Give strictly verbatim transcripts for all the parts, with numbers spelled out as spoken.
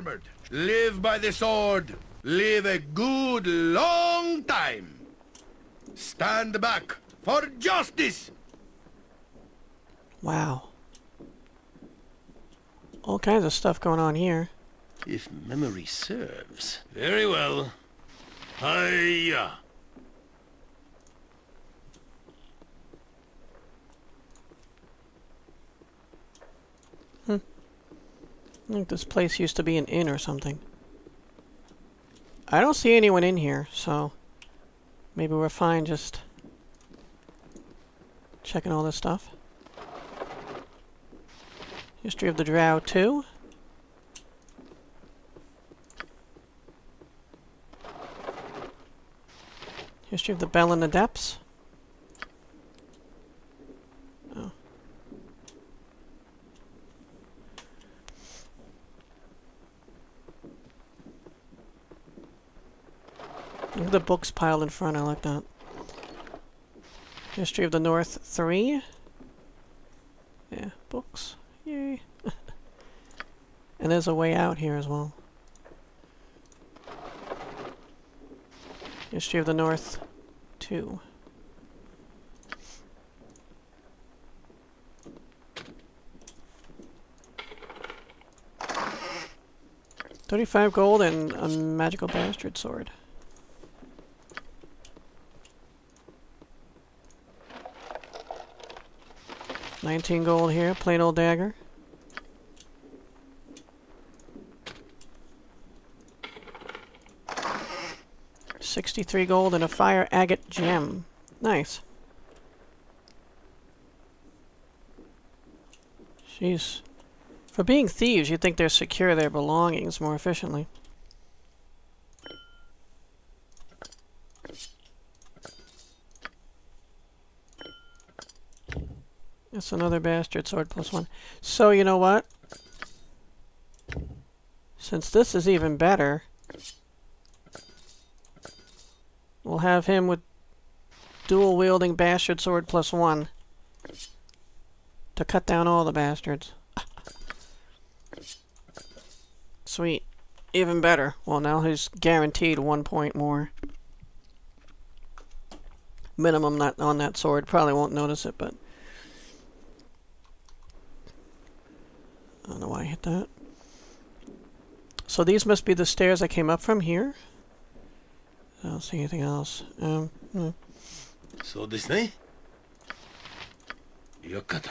starboard. Live by the sword. Live a good long time. Stand back for justice. Wow. All kinds of stuff going on here. If memory serves. Very well. Hiya. Hmm. I think this place used to be an inn or something. I don't see anyone in here, so maybe we're fine just checking all this stuff. History of the Drow two. History of the Bell in the Depths. Oh. Look at the books piled in front, I like that. History of the North three. Yeah, books. Yay. And there's a way out here as well. History of the North two. Thirty-five gold and a magical bastard sword. Nineteen gold here, plain old dagger. Sixty-three gold and a fire agate gem. Nice. Jeez. For being thieves, you'd think they'd secure their belongings more efficiently. That's another bastard sword plus one. So, you know what? Since this is even better, we'll have him with dual wielding bastard sword plus one to cut down all the bastards. Sweet. Even better. Well, now he's guaranteed one point more. Minimum not on that sword. Probably won't notice it, but I don't know why I hit that. So these must be the stairs I came up from here. I don't see anything else. Um, hmm. So this ne? Yokata.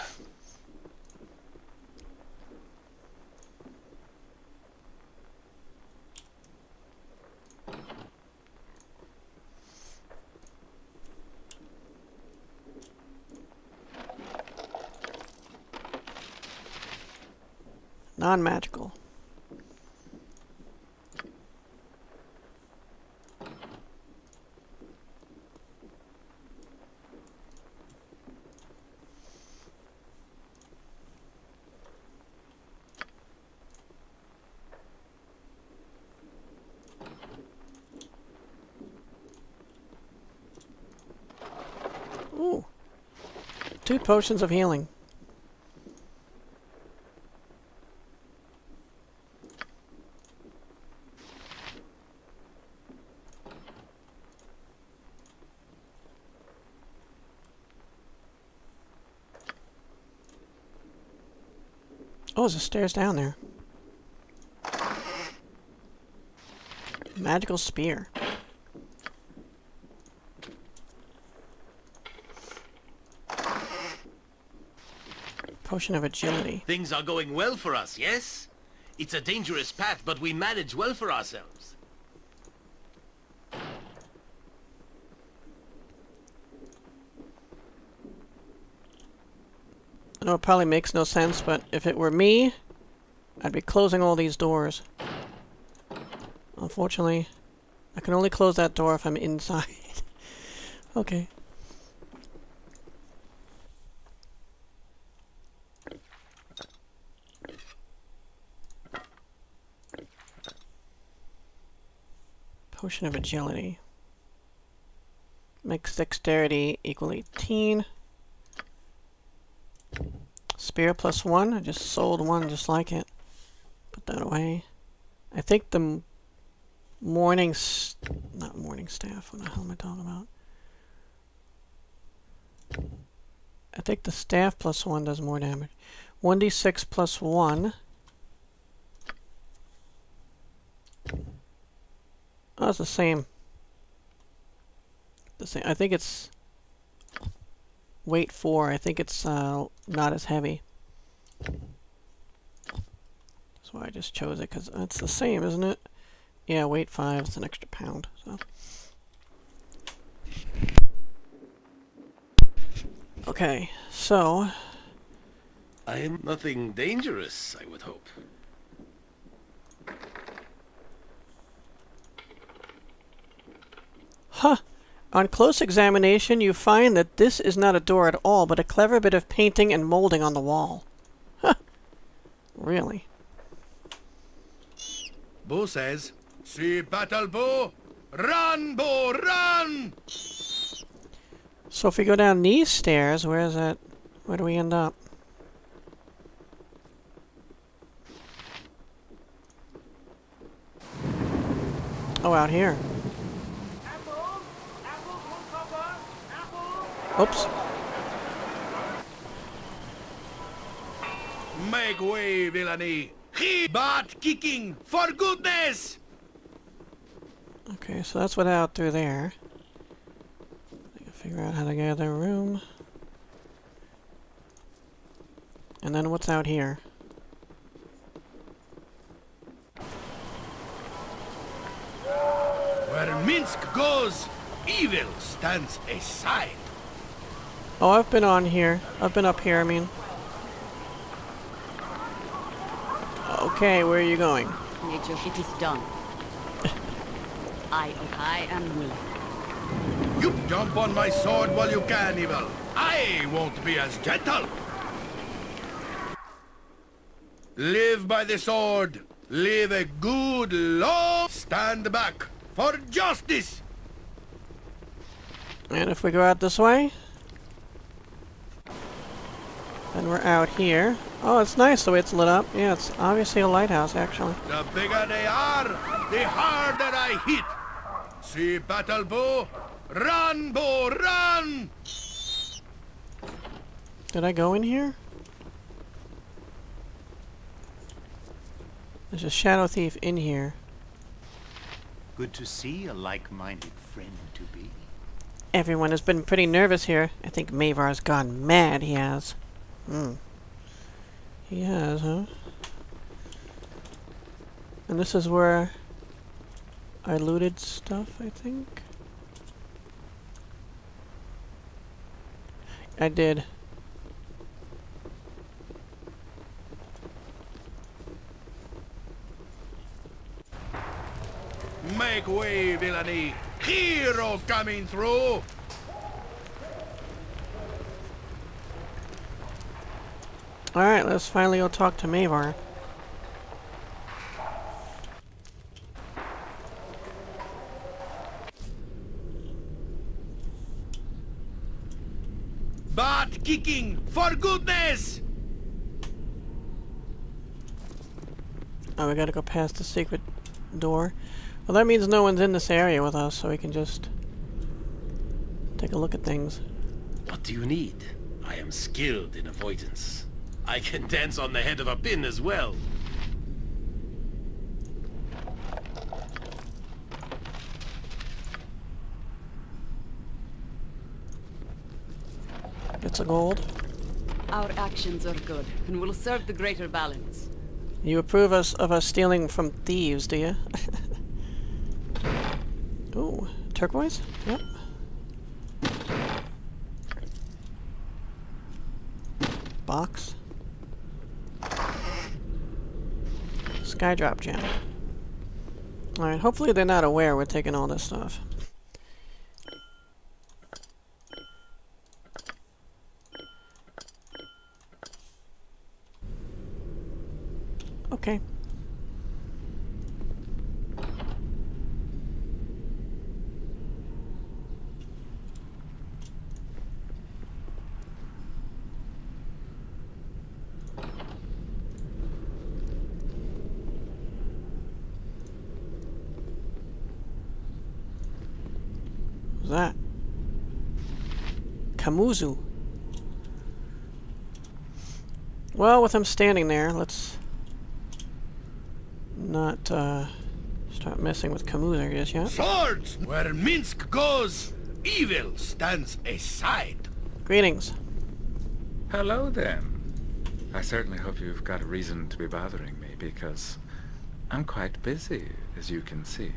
Non-magical. Ooh. Two potions of healing. Oh, there's a stairs down there. Magical spear. Potion of agility. Things are going well for us, yes? It's a dangerous path, but we manage well for ourselves. I know it probably makes no sense, but if it were me, I'd be closing all these doors. Unfortunately, I can only close that door if I'm inside. Okay. Potion of agility. Makes dexterity equal eighteen. Spear plus one. I just sold one just like it. Put that away. I think the m morning... S not morning staff. What the hell am I talking about? I think the staff plus one does more damage. one d six plus one. Oh, it's the same. The same. I think it's weight four. I think it's uh, not as heavy. That's why I just chose it, because it's the same, isn't it? Yeah, weight five. It's an extra pound. So. Okay, so... I am nothing dangerous, I would hope. Huh! On close examination, you find that this is not a door at all, but a clever bit of painting and molding on the wall. Huh! Really? Bo says, "See battle, Bo! Run, Bo, run!" So if we go down these stairs, where is that? Where do we end up? Oh, out here. Oops. Make way, villainy! He butt kicking, for goodness! Okay, so that's what out through there. I can figure out how to get their room. And then what's out here? Where Minsk goes, evil stands aside. Oh, I've been on here. I've been up here, I mean. Okay, where are you going? Nature, it is done. I, I am willing. You jump on my sword while you can, evil. I won't be as gentle. Live by the sword. Live a good long... Stand back for justice. And if we go out this way? Then we're out here. Oh, it's nice the way it's lit up. Yeah, it's obviously a lighthouse, actually. The bigger they are, the harder I hit. See battle, Bo? Run, Bo, run! Did I go in here? There's a shadow thief in here. Good to see a like-minded friend to be. Everyone has been pretty nervous here. I think Mae'Var's gone mad, he has. Hmm. He has, huh? And this is where I looted stuff, I think? I did. Make way, villainy! Hero coming through! Alright, let's finally go talk to Mae'Var. Butt kicking, for goodness! Oh, we gotta go past the secret door. Well, that means no one's in this area with us, so we can just take a look at things. What do you need? I am skilled in avoidance. I can dance on the head of a pin as well. It's a gold. Our actions are good and will serve the greater balance. You approve us of us stealing from thieves, do you? Ooh, turquoise? Yep. Box. Skydrop gem. Alright, hopefully they're not aware we're taking all this stuff. Okay. What's that? Kamuzu. Well, with him standing there, let's not uh, start messing with Kamuzu just yet. Swords! Where Minsk goes, evil stands aside. Greetings. Hello, then. I certainly hope you've got a reason to be bothering me, because I'm quite busy, as you can see.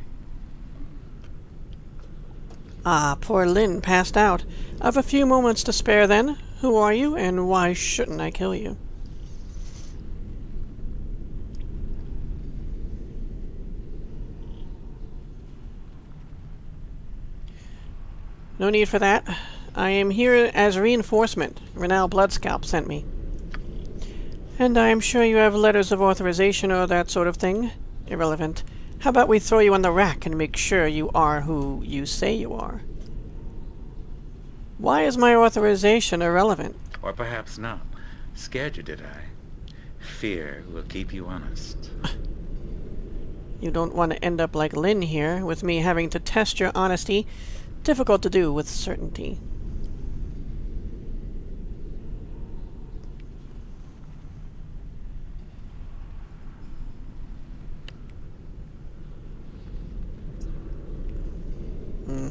Ah, poor Lynn passed out. I've a few moments to spare, then. Who are you, and why shouldn't I kill you? No need for that. I am here as reinforcement. Renal Bloodscalp sent me. And I am sure you have letters of authorization or that sort of thing. Irrelevant. How about we throw you on the rack and make sure you are who you say you are? Why is my authorization irrelevant? Or perhaps not. Scared you, did I? Fear will keep you honest. You don't want to end up like Lynn here, with me having to test your honesty. Difficult to do with certainty. Hmm.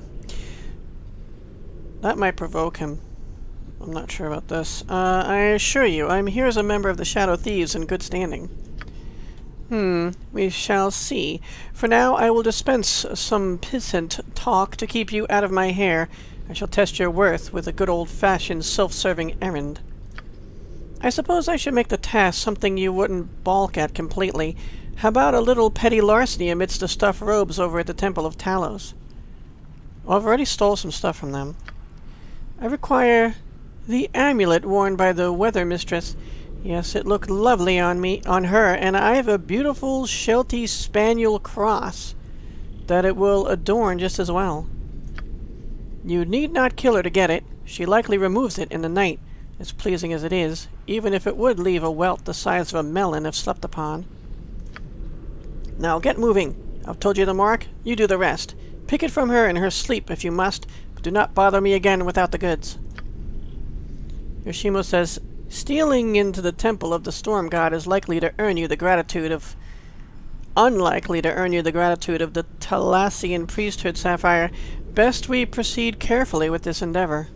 That might provoke him. I'm not sure about this. Uh, I assure you, I'm here as a member of the Shadow Thieves in good standing. Hmm, we shall see. For now, I will dispense some pissant talk to keep you out of my hair. I shall test your worth with a good old-fashioned self-serving errand. I suppose I should make the task something you wouldn't balk at completely. How about a little petty larceny amidst the stuffed robes over at the Temple of Talos? Well, I've already stole some stuff from them. I require the amulet worn by the Weathermistress. Yes, it looked lovely on me, on her, and I have a beautiful Sheltie Spaniel cross that it will adorn just as well. You need not kill her to get it. She likely removes it in the night, as pleasing as it is, even if it would leave a welt the size of a melon if slept upon. Now get moving. I've told you the mark, you do the rest. Pick it from her in her sleep if you must, but do not bother me again without the goods. Yoshimo says, stealing into the temple of the storm god is likely to earn you the gratitude of... unlikely to earn you the gratitude of the Talasian priesthood, Sapphire. Best we proceed carefully with this endeavor.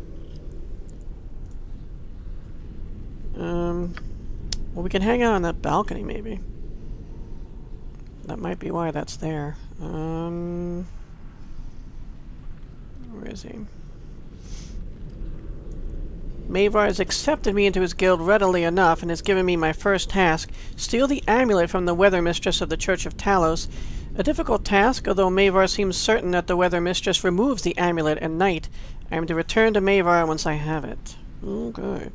Um... Well, we can hang out on that balcony, maybe. That might be why that's there. Um... Where is he? Mae'Var has accepted me into his guild readily enough and has given me my first task, steal the amulet from the Weathermistress of the Church of Talos. A difficult task, although Mae'Var seems certain that the Weathermistress removes the amulet at night. I am to return to Mae'Var once I have it. Okay.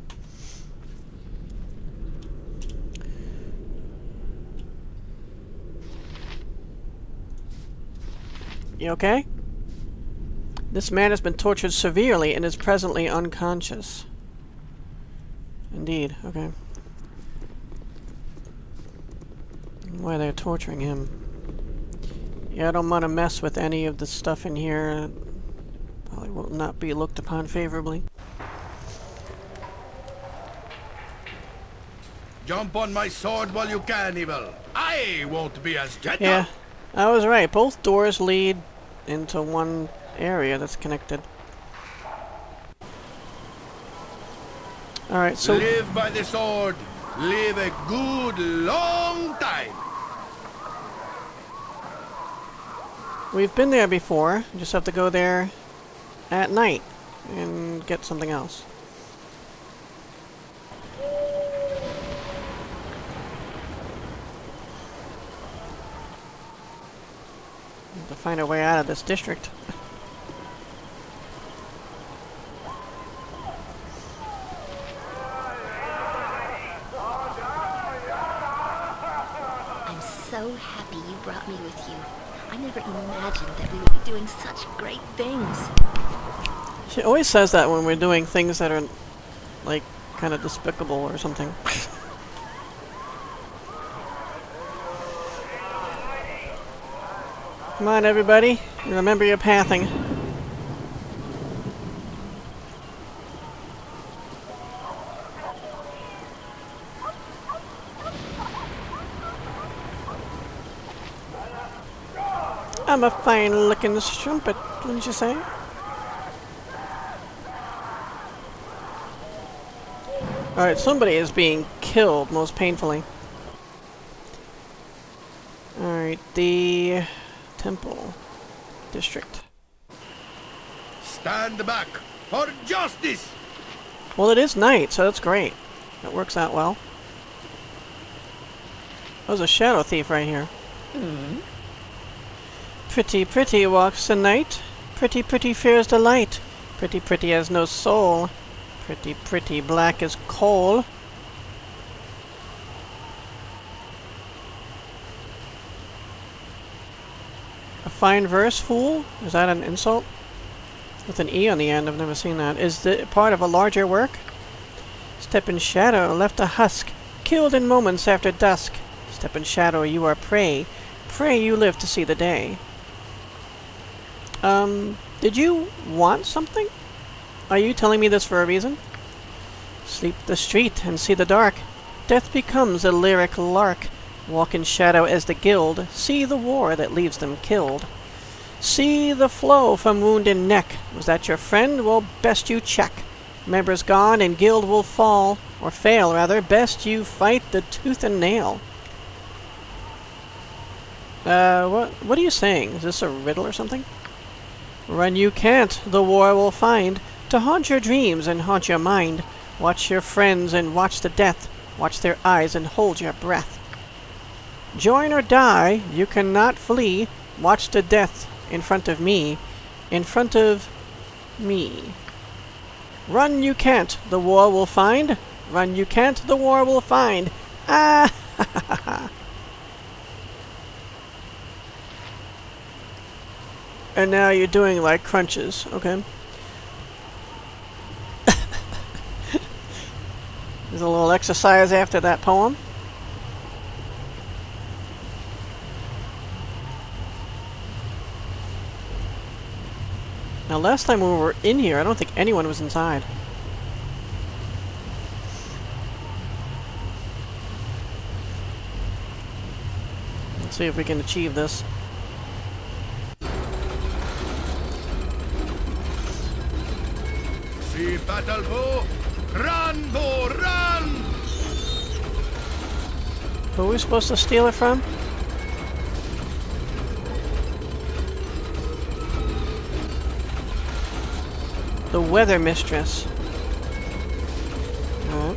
You okay? This man has been tortured severely and is presently unconscious. Indeed, okay. Why they're torturing him. Yeah, I don't want to mess with any of the stuff in here. Probably will not be looked upon favorably. Jump on my sword while you can, evil. I won't be as gentle. Yeah, I was right. Both doors lead into one area that's connected. Alright, so... live by the sword. Live a good long time. We've been there before. We just have to go there at night and get something else. Have to find a way out of this district. So happy you brought me with you. I never imagined that we would be doing such great things. She always says that when we're doing things that are, like, kind of despicable or something. Come on, everybody. Remember your pathing. I'm a fine-looking strumpet, wouldn't you say? Alright, somebody is being killed most painfully. Alright, the temple district. Stand back for justice! Well, it is night, so that's great. That works out well. There's a shadow thief right here. Hmm. Pretty, pretty walks the night. Pretty, pretty fears the light. Pretty, pretty has no soul. Pretty, pretty black as coal. A fine verse, fool? Is that an insult? With an E on the end, I've never seen that. Is it part of a larger work? Step in shadow, left a husk. Killed in moments after dusk. Step in shadow, you are prey. Pray you live to see the day. Um, did you want something? Are you telling me this for a reason? Sleep the street and see the dark. Death becomes a lyric lark. Walk in shadow as the guild. See the war that leaves them killed. See the flow from wound and neck. Was that your friend? Well, best you check. Members gone and guild will fall. Or fail, rather. Best you fight the tooth and nail. Uh, what, what are you saying? Is this a riddle or something? Run you can't, the war will find, to haunt your dreams and haunt your mind. Watch your friends and watch the death. Watch their eyes and hold your breath. Join or die, you cannot flee. Watch the death in front of me. In front of me. Run you can't, the war will find. Run you can't, the war will find. Ah, ha ha ha ha. And now you're doing like crunches, okay? There's a little exercise after that poem. Now last time we were in here, I don't think anyone was inside. Let's see if we can achieve this. See battle bow, run bow, run! Who are we supposed to steal it from? The Weathermistress. Alright.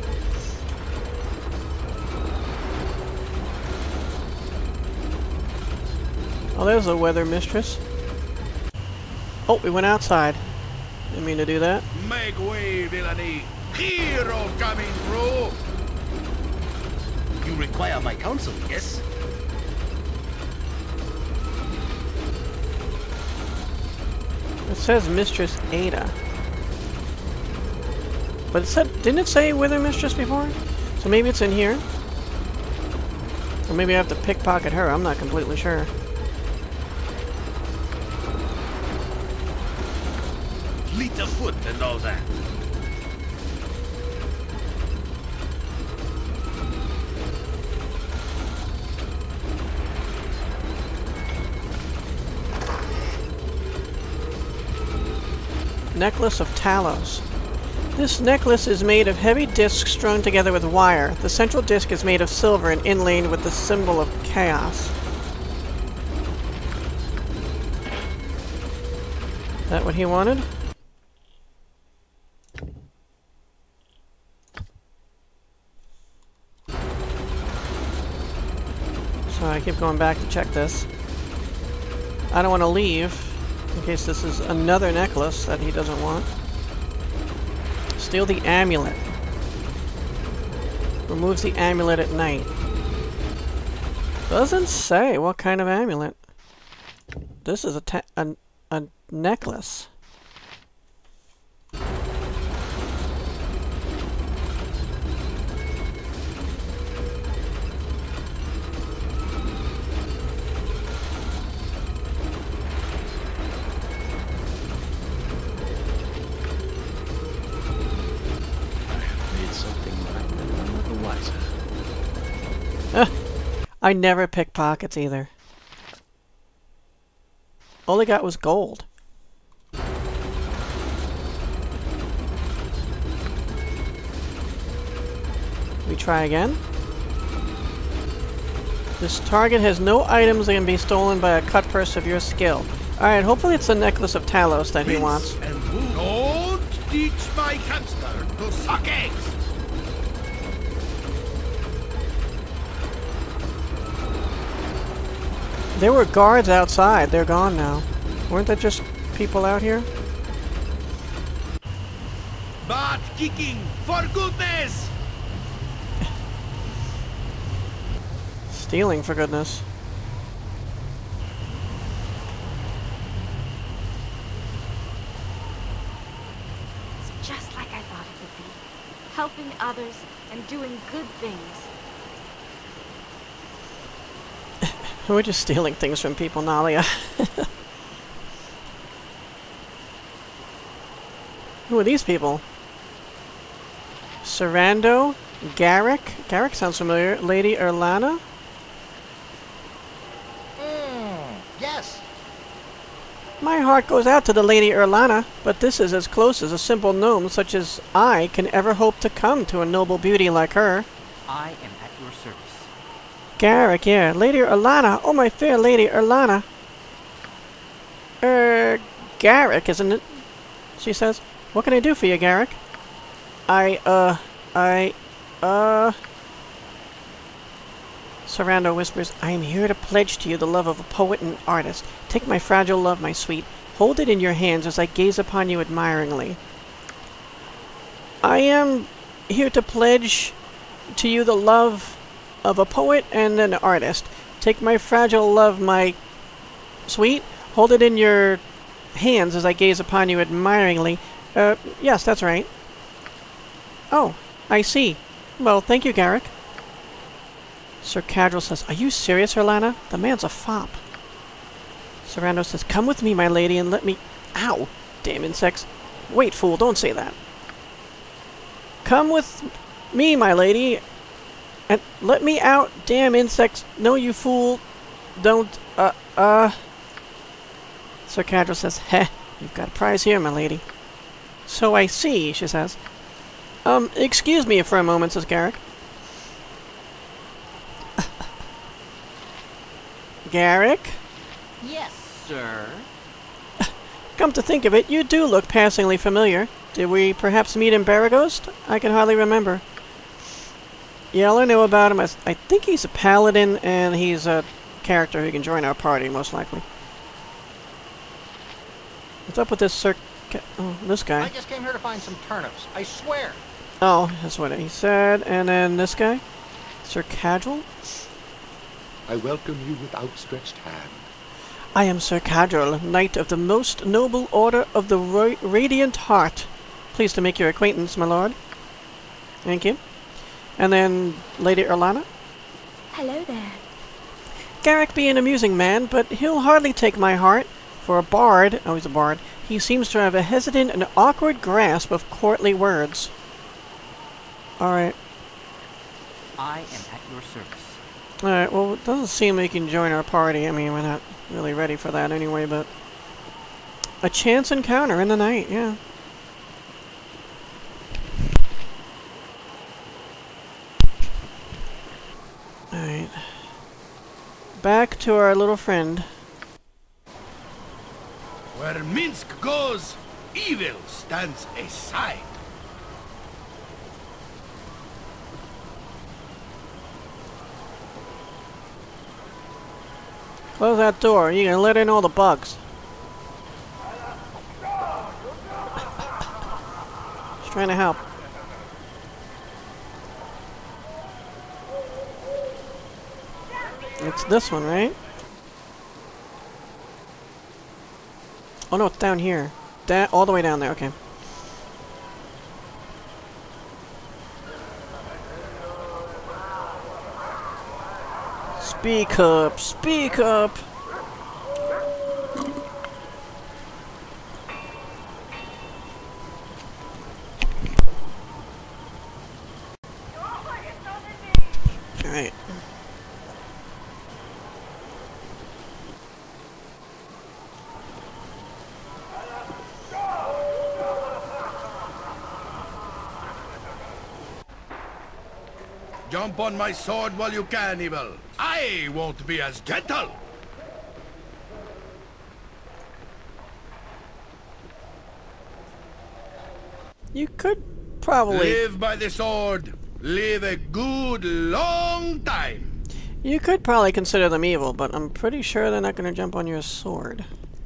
Oh, there's the Weathermistress. Oh, we went outside. Didn't mean to do that. Make way, villainy! Hero coming through! You require my counsel, yes? It says Mistress Ada. But it said, didn't it say Weathermistress before? So maybe it's in here. Or maybe I have to pickpocket her, I'm not completely sure. Fleet of foot and all that. Necklace of Talos. This necklace is made of heavy discs strung together with wire. The central disc is made of silver and inlaid with the symbol of chaos. Is that what he wanted? So I keep going back to check this. I don't want to leave. In case this is another necklace that he doesn't want. Steal the amulet. Removes the amulet at night. Doesn't say what kind of amulet. This is a ta a, a necklace. I never pick pockets either. All he got was gold. We try again. This target has no items that can be stolen by a cut purse of your skill. Alright, hopefully it's the Necklace of Talos that he wants. And don't teach my hamster to suck eggs! There were guards outside. They're gone now. Weren't there just people out here? Butt kicking, for goodness! Stealing, for goodness. It's just like I thought it would be. Helping others and doing good things. We're just stealing things from people, Nalia. Who are these people? Sarando? Garrick? Garrick sounds familiar. Lady Erlana? Hmm, yes. My heart goes out to the Lady Erlana, but this is as close as a simple gnome such as I can ever hope to come to a noble beauty like her. I am at your service. Garrick, yeah. Lady Erlana. Oh, my fair Lady Erlana. Er, Garrick, isn't it? She says. What can I do for you, Garrick? I, uh, I, uh... Sarando whispers, I am here to pledge to you the love of a poet and artist. Take my fragile love, my sweet. Hold it in your hands as I gaze upon you admiringly. I am here to pledge to you the love of a poet and an artist. Take my fragile love, my sweet. Hold it in your hands as I gaze upon you admiringly. Uh, yes, that's right. Oh, I see. Well, thank you, Garrick. Sir Cadril says, are you serious, Erlana? The man's a fop. Sarando says, come with me, my lady, and let me... Ow! Damn insects. Wait, fool, don't say that. Come with me, my lady, and let me out, damn insects. No, you fool. Don't, uh, uh... Sir Cadril says, heh, you've got a prize here, my lady. So I see, she says. Um, excuse me for a moment, says Garrick. Garrick? Yes, sir. Come to think of it, you do look passingly familiar. Did we perhaps meet in Baragost? I can hardly remember. Yeah, all I know about him is I think he's a paladin, and he's a character who can join our party, most likely. What's up with this Sir... Ca oh, this guy. I just came here to find some turnips, I swear. Oh, that's what he said. And then this guy? Sir Cadril? I welcome you with outstretched hand. I am Sir Cadril, Knight of the Most Noble Order of the Ra Radiant Heart. Pleased to make your acquaintance, my lord. Thank you. And then Lady Erlana? Hello there. Garrick be an amusing man, but he'll hardly take my heart. For a bard, oh he's a bard, he seems to have a hesitant and awkward grasp of courtly words. Alright. I am at your service. Alright, well, it doesn't seem like he can join our party. I mean, we're not really ready for that anyway, but... A chance encounter in the night, yeah. Alright. Back to our little friend. Where Minsk goes, evil stands aside. Close that door. You can let in all the bugs. Just trying to help. It's this one, right? Oh no, it's down here. Da- all the way down there, okay. Speak up, speak up! Alright. Jump on my sword while you can, evil. I won't be as gentle. You could probably... Live by the sword. Live a good long time. You could probably consider them evil, but I'm pretty sure they're not going to jump on your sword.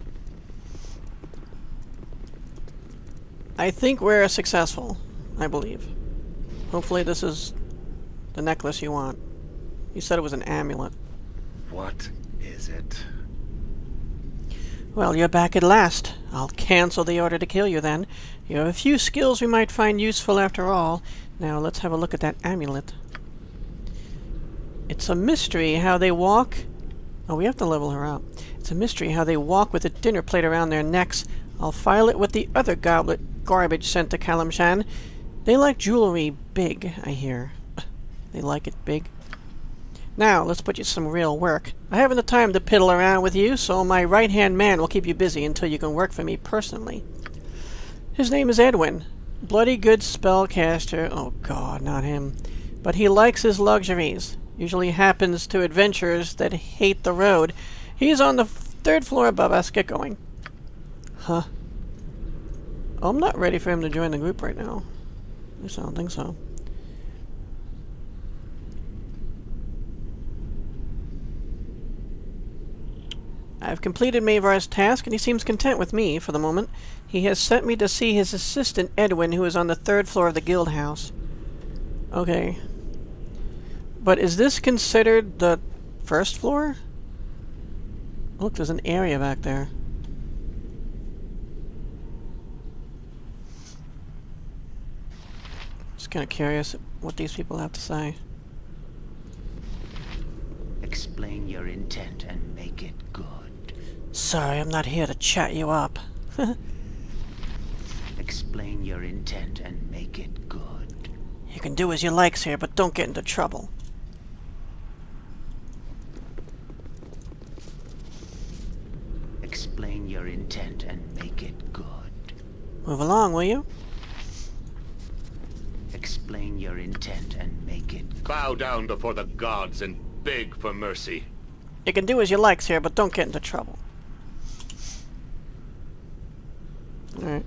I think we're successful, I believe. Hopefully this is the necklace you want. You said it was an amulet. What is it? Well, you're back at last. I'll cancel the order to kill you then. You have a few skills we might find useful after all. Now let's have a look at that amulet. It's a mystery how they walk... Oh, we have to level her up. It's a mystery how they walk with a dinner plate around their necks. I'll file it with the other goblet garbage sent to Kalimshan. They like jewelry big, I hear. They like it big. Now, let's put you some real work. I haven't the time to piddle around with you, so my right-hand man will keep you busy until you can work for me personally. His name is Edwin. Bloody good spellcaster. Oh god, not him. But he likes his luxuries. Usually happens to adventurers that hate the road. He's on the third floor above us. Get going. Huh. Oh, I'm not ready for him to join the group right now. At least I don't think so. I've completed Mae'Var's task, and he seems content with me for the moment. He has sent me to see his assistant, Edwin, who is on the third floor of the guild house. Okay. But is this considered the first floor? Look, there's an area back there. Just kind of curious what these people have to say. Explain your intent and make it good. Sorry, I'm not here to chat you up. Explain your intent and make it good. You can do as you like, sir, but don't get into trouble. Explain your intent and make it good. Move along, will you? Explain your intent and make it good. Bow down before the gods and beg for mercy. You can do as you like, sir, but don't get into trouble. Alright.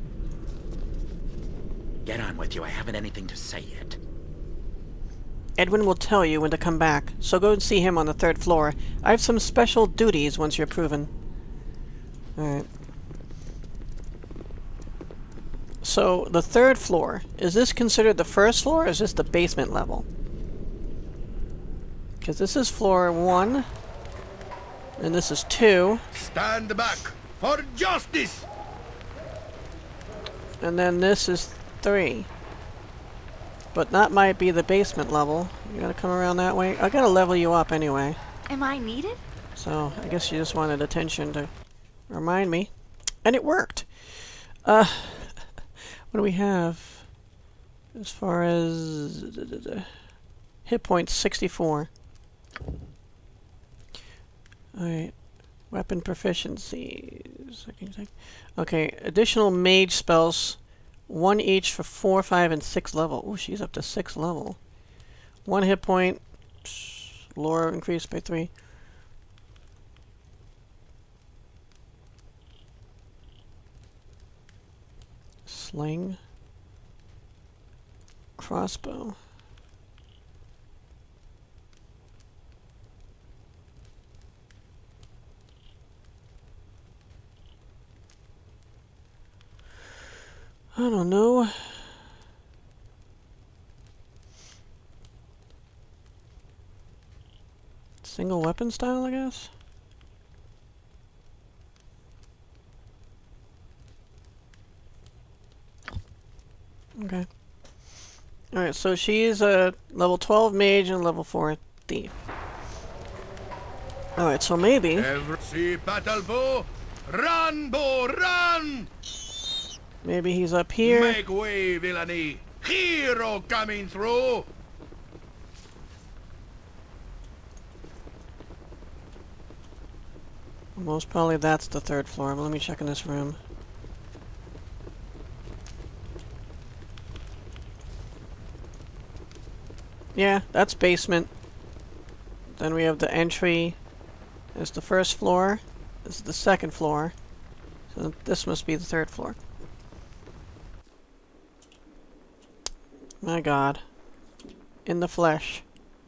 Get on with you. I haven't anything to say yet. Edwin will tell you when to come back, so go and see him on the third floor. I have some special duties once you're proven. Alright. So, the third floor, is this considered the first floor, or is this the basement level? Because this is floor one, and this is two. Stand back for justice! And then this is three. But that might be the basement level. You gotta come around that way. I gotta level you up anyway. Am I needed? So, I guess you just wanted attention to remind me. And it worked! Uh, what do we have? As far as... hit points, sixty-four. Alright. Weapon proficiencies. Okay, additional mage spells. One each for four, five, and six level. Oh, she's up to six level. One hit point. Lore increased by three. Sling. Crossbow. I don't know. Single weapon style, I guess? Okay. Alright, so she's a level twelve mage and level four thief. Alright, so maybe... Every see battle bow, run, bow, run! Maybe he's up here. Make way, villainy! Hero coming through! Most probably that's the third floor, but let me check in this room. Yeah, that's basement. Then we have the entry. There's the first floor. This is the second floor. So this must be the third floor. My god. In the flesh.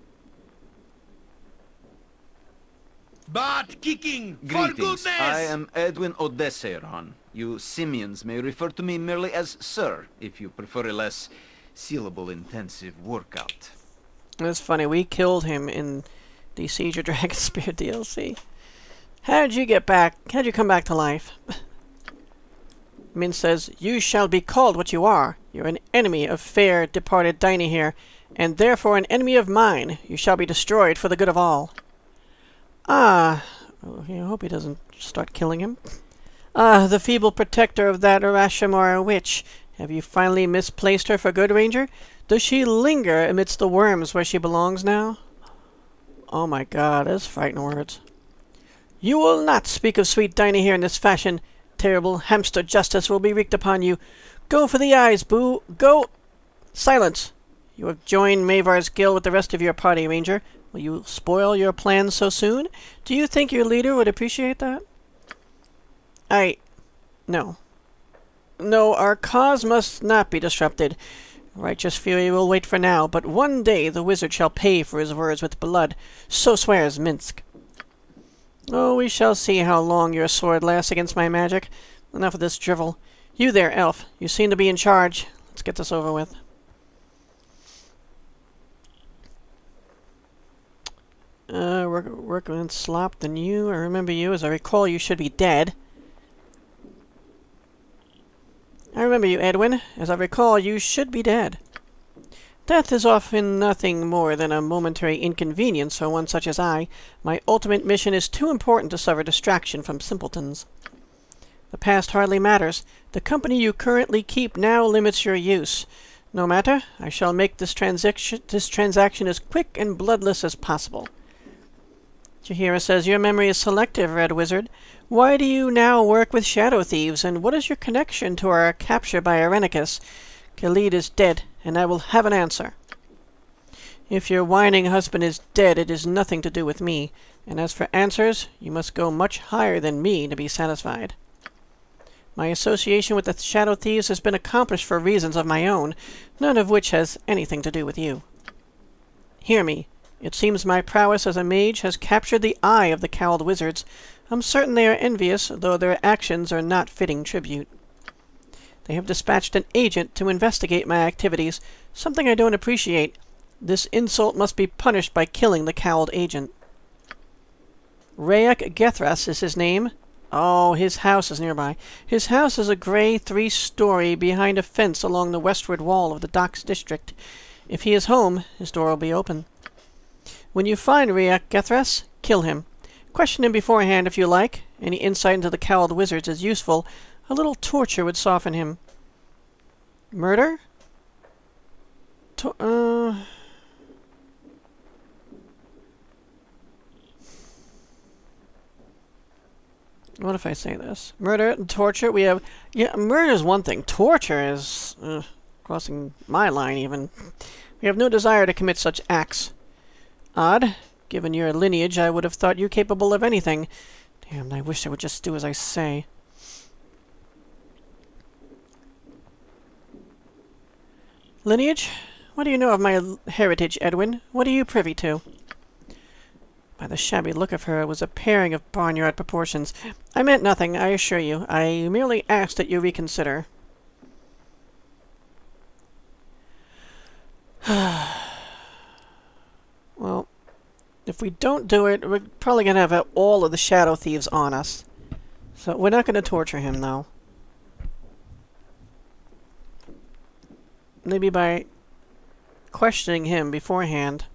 Butt kicking! For Greetings. goodness! I am Edwin Odeseiron. You simians may refer to me merely as Sir, if you prefer a less syllable-intensive workout. That's funny. We killed him in the Siege of Dragonspear D L C. How'd you get back? How'd you come back to life? Min says, "You shall be called what you are. You're an enemy of fair departed Dinah here, and therefore an enemy of mine. You shall be destroyed for the good of all." Ah, oh, I hope he doesn't start killing him. Ah, the feeble protector of that Arashamara witch. Have you finally misplaced her for good, Ranger? Does she linger amidst the worms where she belongs now? Oh my god, that's frightening words. You will not speak of sweet Dinah here in this fashion. Terrible hamster justice will be wreaked upon you. Go for the eyes, Boo. Go. Silence. You have joined Mae'Var's guild with the rest of your party, Ranger. Will you spoil your plans so soon? Do you think your leader would appreciate that? I... No. No, our cause must not be disrupted. Righteous fury will wait for now, but one day the wizard shall pay for his words with blood. So swears Minsk. Oh, we shall see how long your sword lasts against my magic. Enough of this drivel. You there, elf. You seem to be in charge. Let's get this over with. Uh, work, work with slop than you. I remember you. As I recall, you should be dead. I remember you, Edwin. As I recall, you should be dead. Death is often nothing more than a momentary inconvenience for one such as I. My ultimate mission is too important to suffer distraction from simpletons. The past hardly matters. The company you currently keep now limits your use. No matter, I shall make this transaction, this transaction as quick and bloodless as possible. Jahira says, your memory is selective, Red Wizard. Why do you now work with Shadow Thieves, and what is your connection to our capture by Irenicus? Khalid is dead, and I will have an answer. If your whining husband is dead, it is nothing to do with me, and as for answers, you must go much higher than me to be satisfied. My association with the Shadow Thieves has been accomplished for reasons of my own, none of which has anything to do with you. Hear me. It seems my prowess as a mage has captured the eye of the Cowled Wizards. I'm certain they are envious, though their actions are not fitting tribute. They have dispatched an agent to investigate my activities, something I don't appreciate. This insult must be punished by killing the cowled agent. Rayic Gethras is his name. Oh, his house is nearby. His house is a grey three-story behind a fence along the westward wall of the Docks District. If he is home, his door will be open. When you find Rayic Gethras, kill him. Question him beforehand if you like. Any insight into the Cowled Wizards is useful. A little torture would soften him. Murder? To uh... What if I say this? Murder and torture, we have... Yeah, murder is one thing. Torture is... Uh, crossing my line, even. We have no desire to commit such acts. Odd. Given your lineage, I would have thought you capable of anything. Damn, I wish I would just do as I say. Lineage? What do you know of my heritage, Edwin? What are you privy to? By the shabby look of her, it was a pairing of barnyard proportions. I meant nothing, I assure you. I merely asked that you reconsider. Well, if we don't do it, we're probably going to have all of the Shadow Thieves on us. So we're not going to torture him, though. Maybe by questioning him beforehand,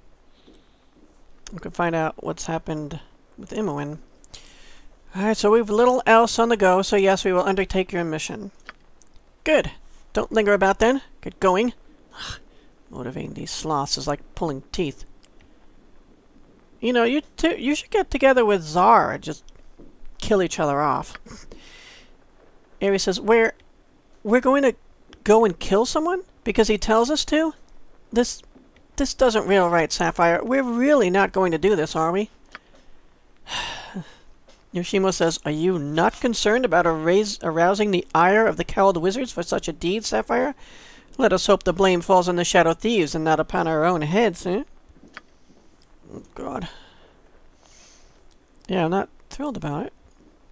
we could find out what's happened with Imoen. Alright, so we've little else on the go, so yes, we will undertake your mission. Good. Don't linger about then. Get going. Ugh, motivating these sloths is like pulling teeth. You know, you two, you should get together with Zara. Just kill each other off. Ares says, we're, we're going to go and kill someone? Because he tells us to? This This doesn't feel right, Sapphire. We're really not going to do this, are we? Yoshimo says, are you not concerned about arrais arousing the ire of the Cowled Wizards for such a deed, Sapphire? Let us hope the blame falls on the Shadow Thieves and not upon our own heads, eh? Oh, God. Yeah, I'm not thrilled about it.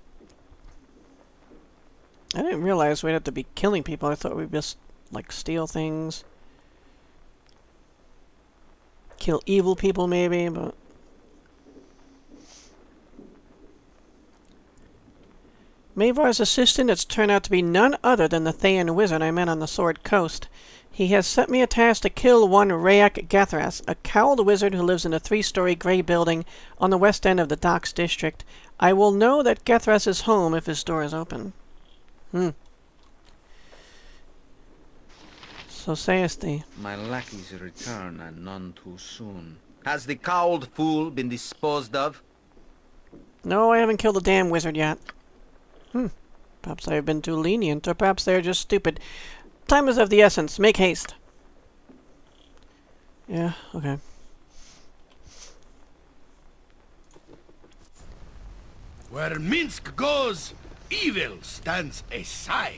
I didn't realize we'd have to be killing people. I thought we'd just, like, steal things. Kill evil people, maybe, but... Mae'Var's assistant has turned out to be none other than the Thayan wizard I met on the Sword Coast. He has sent me a task to kill one Rayic Gethras, a cowled wizard who lives in a three-story gray building on the west end of the Docks District. I will know that Gethras is home if his door is open. Hmm. So sayest thee. My lackey's return, and none too soon. Has the cowled fool been disposed of? No, I haven't killed the damn wizard yet. Hmm. Perhaps I have been too lenient, or perhaps they are just stupid. Time is of the essence. Make haste. Yeah, okay. Where Minsk goes, evil stands aside.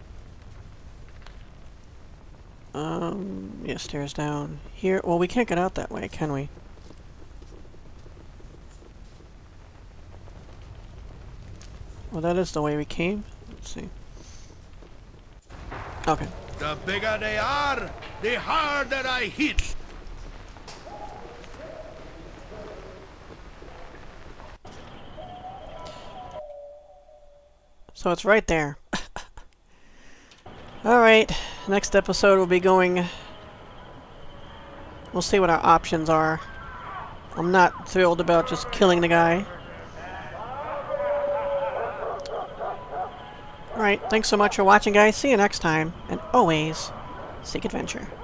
Um, yeah, stairs down. Here, well, we can't get out that way, can we? Well, that is the way we came. Let's see. Okay. The bigger they are, the harder I hit. So it's right there. Alright, next episode we'll be going... We'll see what our options are. I'm not thrilled about just killing the guy. Alright, thanks so much for watching, guys. See you next time. And always, seek adventure.